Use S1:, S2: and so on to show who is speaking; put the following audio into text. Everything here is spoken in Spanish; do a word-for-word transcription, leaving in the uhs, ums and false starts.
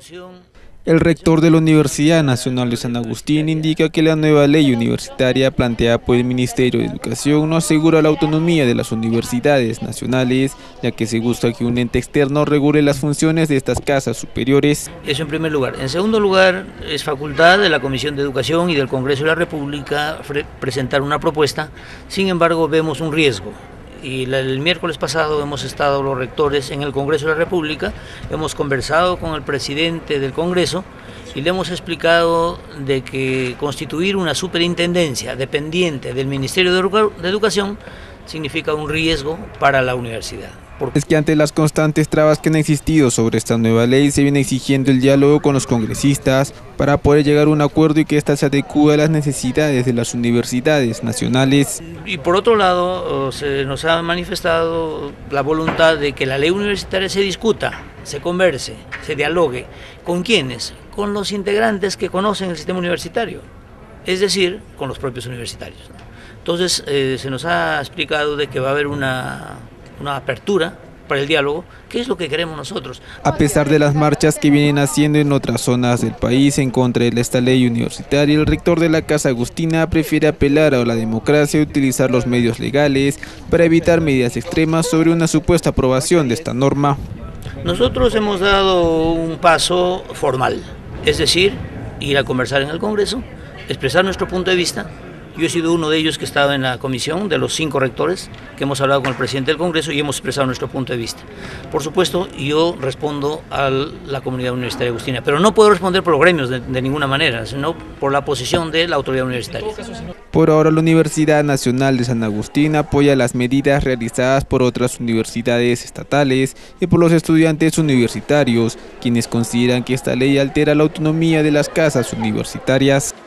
S1: El rector de la Universidad Nacional de San Agustín indica que la nueva ley universitaria planteada por el Ministerio de Educación no asegura la autonomía de las universidades nacionales, ya que se busca que un ente externo regule las funciones de estas casas superiores.
S2: Eso en primer lugar. En segundo lugar, es facultad de la Comisión de Educación y del Congreso de la República presentar una propuesta. Sin embargo, vemos un riesgo. Y el miércoles pasado hemos estado los rectores en el Congreso de la República, hemos conversado con el presidente del Congreso y le hemos explicado de que constituir una superintendencia dependiente del Ministerio de Educación significa un riesgo para la universidad.
S1: Es que ante las constantes trabas que han existido sobre esta nueva ley, se viene exigiendo el diálogo con los congresistas para poder llegar a un acuerdo y que ésta se adecue a las necesidades de las universidades nacionales.
S2: Y por otro lado, se nos ha manifestado la voluntad de que la ley universitaria se discuta, se converse, se dialogue. ¿Con quiénes? Con los integrantes que conocen el sistema universitario, es decir, con los propios universitarios. Entonces, eh, se nos ha explicado de que va a haber una... una apertura para el diálogo, que es lo que queremos nosotros.
S1: A pesar de las marchas que vienen haciendo en otras zonas del país en contra de esta ley universitaria, el rector de la Casa Agustina prefiere apelar a la democracia y utilizar los medios legales para evitar medidas extremas sobre una supuesta aprobación de esta norma.
S2: Nosotros hemos dado un paso formal, es decir, ir a conversar en el Congreso, expresar nuestro punto de vista. Yo he sido uno de ellos que estaba en la comisión de los cinco rectores, que hemos hablado con el presidente del Congreso y hemos expresado nuestro punto de vista. Por supuesto, yo respondo a la comunidad universitaria agustina, pero no puedo responder por los gremios de, de ninguna manera, sino por la posición de la autoridad universitaria.
S1: Por ahora, la Universidad Nacional de San Agustín apoya las medidas realizadas por otras universidades estatales y por los estudiantes universitarios, quienes consideran que esta ley altera la autonomía de las casas universitarias.